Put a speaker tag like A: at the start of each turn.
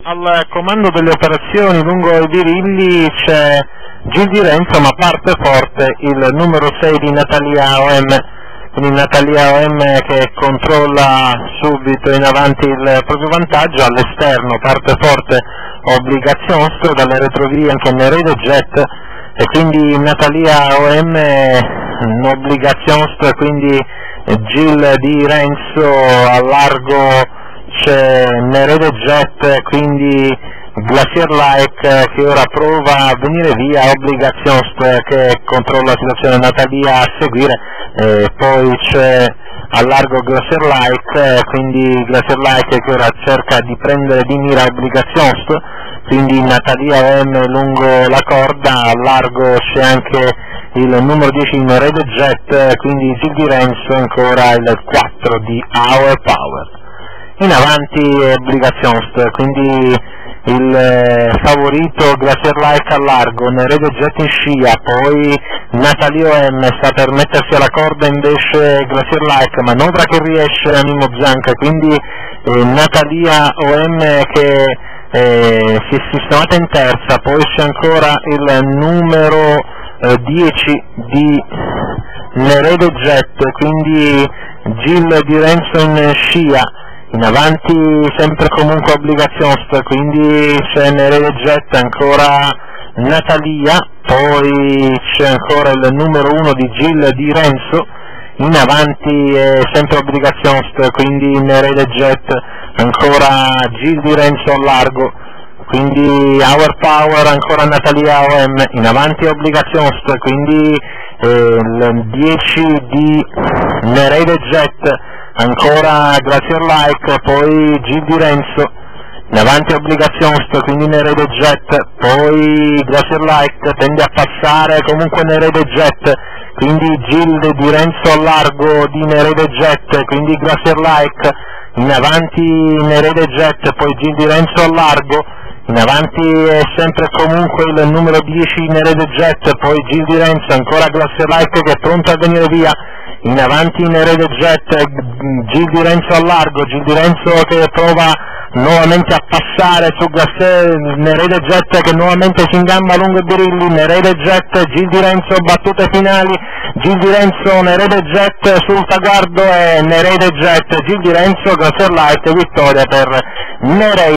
A: Al comando delle operazioni lungo i birilli c'è Gil Di Renzo, ma parte forte il numero 6 di Natalia OM, quindi Natalia OM che controlla subito in avanti il proprio vantaggio. All'esterno parte forte Obbligazionstre, dalle retrovie anche Nerede Jet, e quindi Natalia OM Obbligazionstre, quindi Gil Di Renzo a largo. C'è Nerede Jet, quindi Glacier Like che ora prova a venire via, Obbligazionstre che controlla la situazione, Natalia a seguire, poi c'è a largo Glacier Like, quindi Glacier Like che ora cerca di prendere di mira Obbligazionstre, quindi Natalia OM lungo la corda, a largo c'è anche il numero 10 Nerede Jet, quindi Gil Di Renzo ancora il 4 di Our Power. In avanti Obbligazionstre, quindi il favorito Glacier Like a largo, Nerede Jet in scia, poi Natalia OM sta per mettersi alla corda invece Glacier Like, manovra che riesce a Mimmo Zanca, quindi Natalia OM che si è sistemata in terza, poi c'è ancora il numero 10 di Nerede Jet, quindi Gil Di Renzo in scia. In avanti sempre comunque Obbligazionstre, quindi c'è Nerede Jet, ancora Natalia, poi c'è ancora il numero 1 di Gil Di Renzo, in avanti sempre Obbligazionstre, quindi Nerede Jet, ancora Gil Di Renzo a largo, quindi Our Power, ancora Natalia OM, in avanti Obbligazionstre, quindi il 10 di Nerede Jet, ancora Glacier Like, poi Gil Di Renzo, in avanti Obbligazionstre, quindi Nerede Jet, poi Glacier Like tende a passare comunque Nerede Jet, quindi Gil Di Renzo a largo di Nerede Jet, quindi Glacier Like, in avanti Nerede Jet, poi Gil Di Renzo a largo, in avanti è sempre comunque il numero 10 Nerede Jet, poi Gil Di Renzo, ancora Glacier Like che è pronto a venire via, in avanti Nerede Jet, Gil Di Renzo a largo, Gil Di Renzo che prova nuovamente a passare su Glacier, Nerede Jet che nuovamente si ingamba lungo i birilli, Nerede Jet, Gil Di Renzo, battute finali, Gil Di Renzo, Nerede Jet sul traguardo e Nerede Jet, Gil Di Renzo, Glacier Like, vittoria per Nerede.